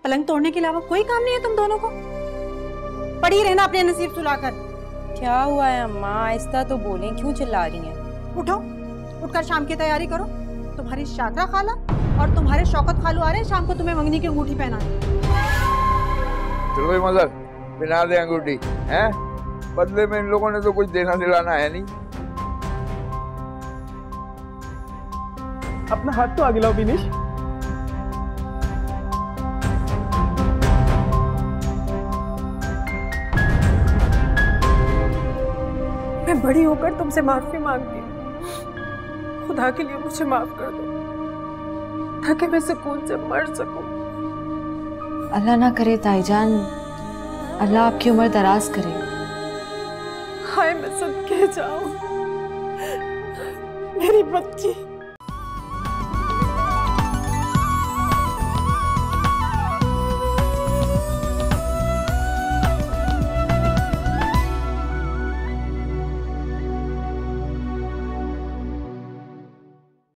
पलंग तोड़ने के अलावा कोई काम नहीं है तुम दोनों को? पड़ी रहना अपने नसीब सुलाकर। क्या हुआ है अम्मा, आहिस्ता तो बोलें, क्यों चिल्ला रही हैं? उठो, उठकर शाम की तैयारी करो। तुम्हारी शादरा खाला और तुम्हारे शौकत खालू आ रहे हैं शाम को तुम्हें मंगनी की अंगूठी पहनाने। चलो भाई मदर, पहना दे अंगूठी। हैं? बदले में इन लोगों ने तो कुछ देना दिलाना है नहीं। अपना हाथ तो आगे लाओ विनीश। मैं बड़ी होकर तुमसे माफी मांगती हूँ। खुदा के लिए मुझे माफ कर दो ताकि मैं सुकून से मर सकूं। अल्लाह ना करे ताईजान, अल्लाह आपकी उम्र दराज करे। हाय मैं सब कह जाऊं, मेरी बच्ची।